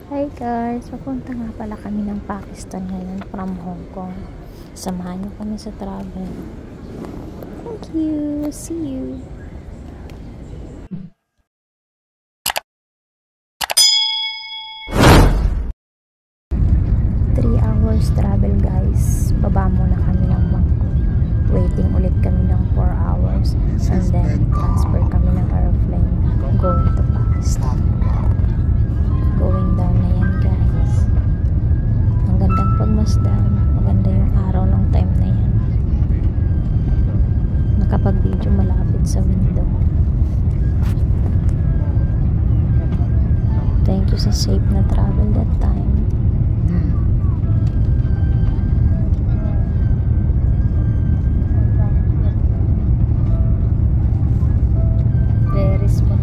Hi guys, papunta nga pala kami ng Pakistan ngayon from Hong Kong. Samahan niyo kami sa travel. Thank you. See you. Three hours travel guys. Baba muna kami ng Bangkok. Waiting ulit kami ng 4 hours. And then transfer kami ng aeroplane going to Pakistan. Going down na yan guys. Ang gandang pagmasdan. Maganda yung araw ng time na yan. Nakapag-video malapit sa window. Thank you sa safe na travel that time. Very smooth.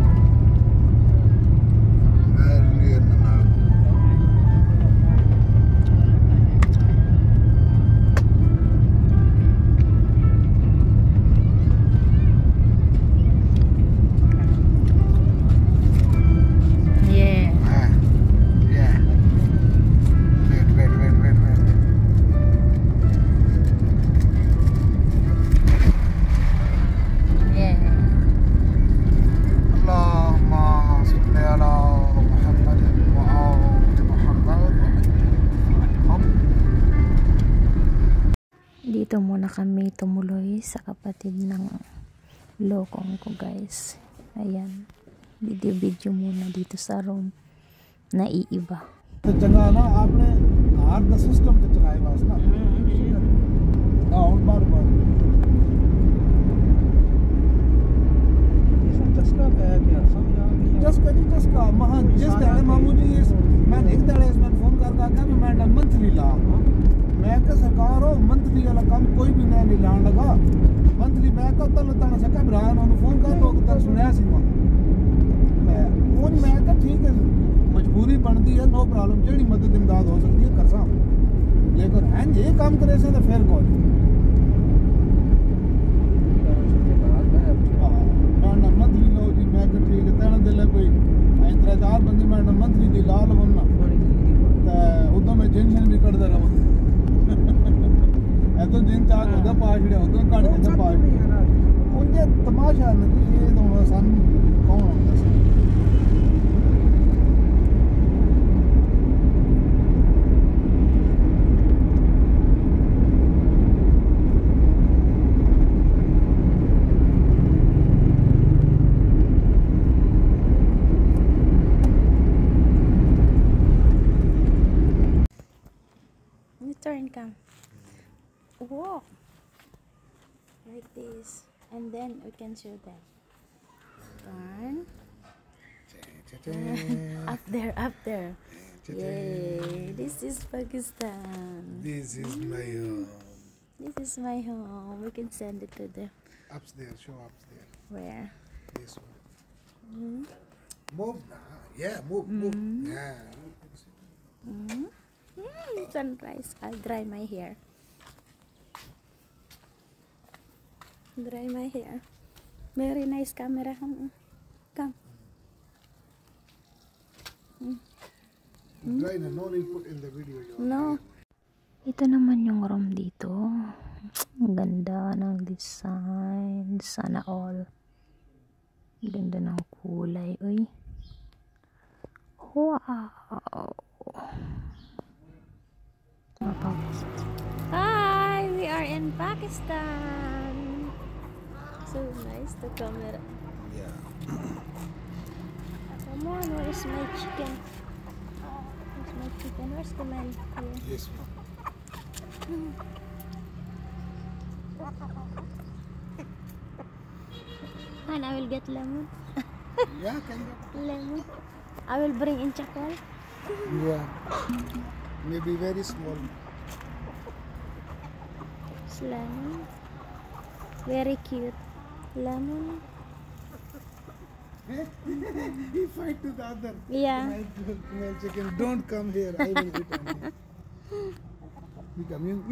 Dito muna kami tumuloy sa kapatid ng lokong ko guys. Ayan. Video muna dito sa room. Naiiba. चंगा ना आपने हाथ का सिस्टम तो चलाए बस ना और बार चस्का पे क्या समझ आ गया चस्का महा जिस दाड़े मामूली मैं एक दाड़े इसमें फोन कर कि मैं मंथली ला मैं का सरकार हो मंथली वाला काम कोई भी नहीं लाने लगा मंथली मैं का तल तन सका ब्रान उन्हें फोन कर तो तक सुनया सी मैं का ठीक है मजबूरी बनती है नो प्रॉब्लम जेडी मदद इमदाद हो सकती है कर सा लेकिन हैं ये काम करे से तो फिर कौन ना मंथली लो जी मैं का ठीक है तेना दिल है कोई इतना चार बंदे मैं मंथली दी लाल बनना ते उधर मैं टेंशन भी करदा रहा है तो जिन चाक होता पास छड़े होता काट के पास उनके तमाशा नहीं ये तो सन कौन होता है Turn cam. Walk like this, and then we can show them. Turn. Up there. Yay! This is Pakistan. This is my home. This is my home. We can send it to them. Upstairs, show upstairs. Where? This one. Move now. Yeah, move. Yeah. Sunrise. I'll dry my hair. Dry my hair. Very nice camera. Come. Dry na, no need put in the video. No. Ito naman yung room dito. Ang ganda ng design. Sana all. Ang ganda ng kulay. Uy. Wow. Hi, we are in Pakistan. So nice the camera. Yeah. Come on, where's my chicken? Where's my chicken? Where's the man here? This one. And I will get lemon. Yeah, can you? Lemon. I will bring in chocolate. Yeah. Maybe very small. It's lemon. Very cute. Lemon. He fight to the other. Yeah. My chicken, don't come here. I will eat on you. He come in.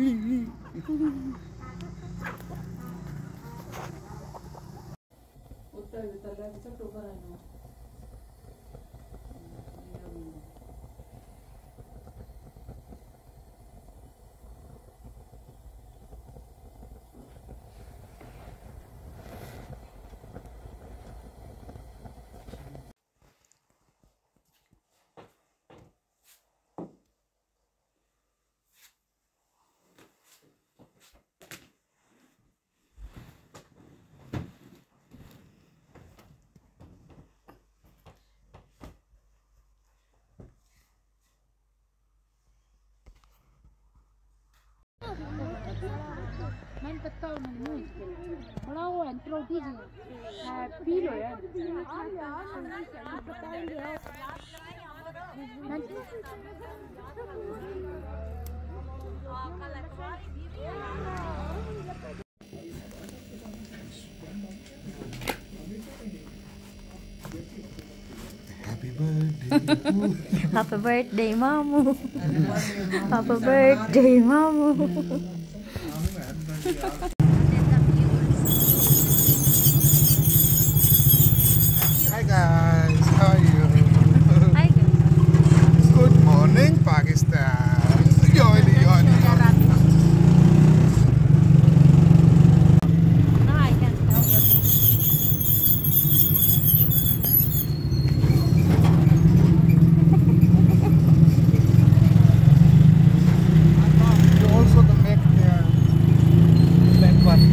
मैंने पता नहीं बड़ा वो एंट्रो दीजिए पीलो यार Happy birthday. Happy birthday, Mamu. Happy birthday, Mamu. Hi guys, how are you? Hi, Good morning, Pakistan. Yoni, yoni. no, I can't help it. You also the make that one.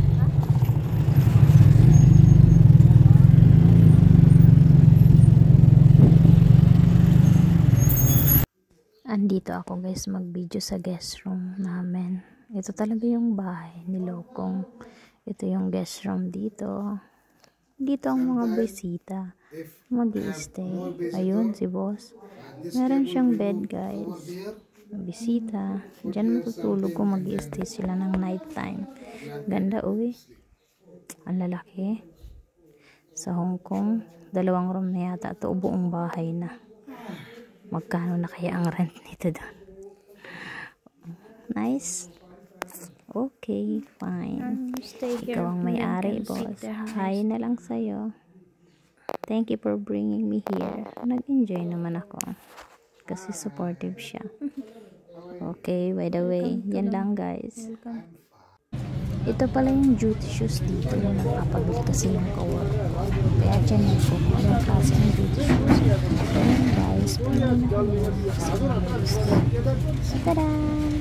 Andito ako guys mag-video sa guest room namin. Ito talaga yung bahay ni Lokong. Ito yung guest room dito. Dito ang mga bisita mag-i-stay. Ayun si boss. Meron siyang bed guys. Bisita. Diyan matutulog kung mag-i-stay sila ng night time. Ganda uwi. Ang lalaki. Sa Hong Kong, 2 room na yata ito. Buong bahay na. Magkano na kaya ang rent nito doon? Nice. Okay, fine. Ikaw ang may-ari, boss. Hi na lang sa'yo. Thank you for bringing me here. Nag-enjoy naman ako. Kasi supportive siya. Okay, by the way, yan lang guys. Ito pala yung duty shoes dito. Yung nakapabili kasi yung cowork ko. Kaya dyan ko kung anong klase ng duty shoes. Ayan guys, pili na ko yun. Kasi yung gusto. Tada!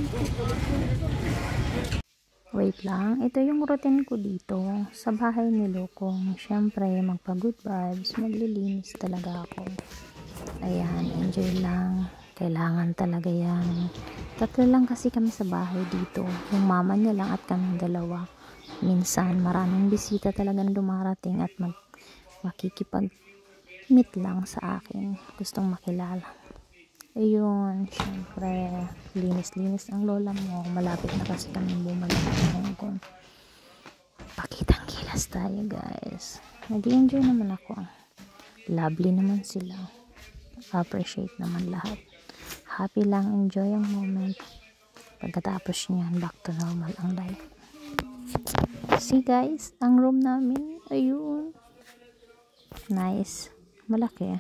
Wait lang, ito yung routine ko dito. Sa bahay ni Lokong. Siyempre, magpa-good vibes. Maglilinis talaga ako. Ayan, enjoy lang. Kailangan talaga yan. 3 lang kasi kami sa bahay dito. Yung mama niya lang at kaming 2. Minsan, maraming bisita talagang dumarating at makikipag-meet lang sa akin. Gustong makilala. Ayun, syempre, linis-linis ang lola mo. Malapit na kasi kami bumalik sa Hong Kong. Pakitang kilas tayo guys. Nag-enjoy naman ako. Lovely naman sila. Appreciate naman lahat. Happy lang, enjoy ang moment. Pagkatapos niyan, back to normal ang life. See guys, ang room namin, ayun. Nice. Malaki.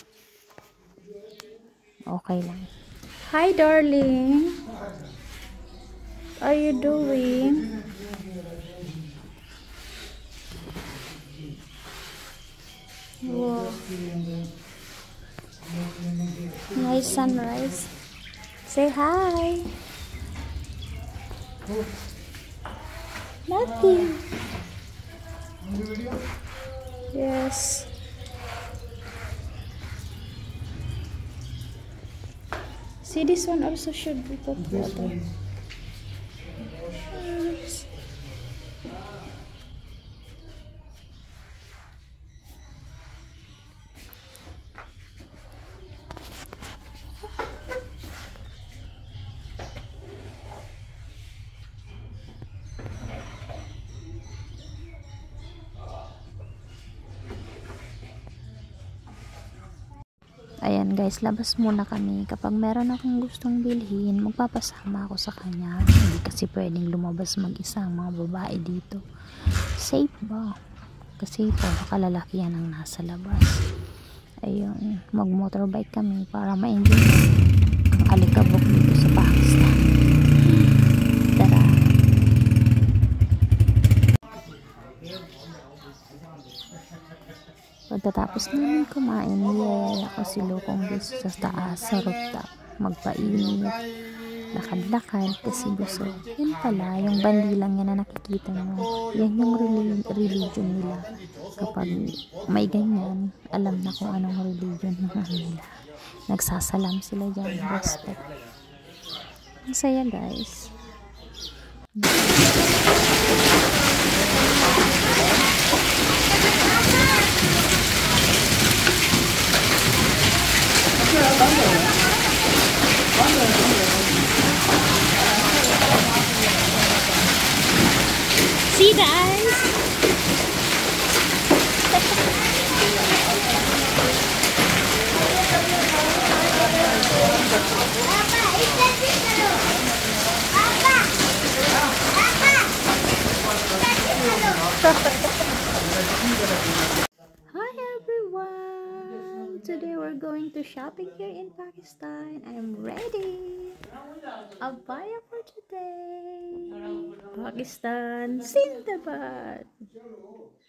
Okay lang. Hi darling. What are you doing? Wow. Nice sunrise. Say hi. Nothing. Yes. See, this one also should be put water. Yes. Ayan guys, labas muna kami. Kapag meron akong gustong bilhin, magpapasama ako sa kanya. Hindi kasi pwedeng lumabas mag-isa ang mga babae dito. Safe ba? Kasi puro kalalakihan ang nasa labas. Ayun, mag-motorbike kami para ma-enjoy ang alikabok dito sa Pakistan. Tara! Pagkatapos namin kumain, niyaya ako si Lokong gusto sa taas, sa rooftop. Magpainit, lakad-lakad kasi busog. Yan pala, yung bandilang yan na nakikita nyo. Yan yung religion nila. Kapag may ganyan, alam na kung anong religion ng nila. Nagsasalam sila dyan, respect. Ang saya guys. See guys. Hi everyone! Today we're going to shopping here in Pakistan. I'm ready. Abaya for today. Pakistan, Zindabad.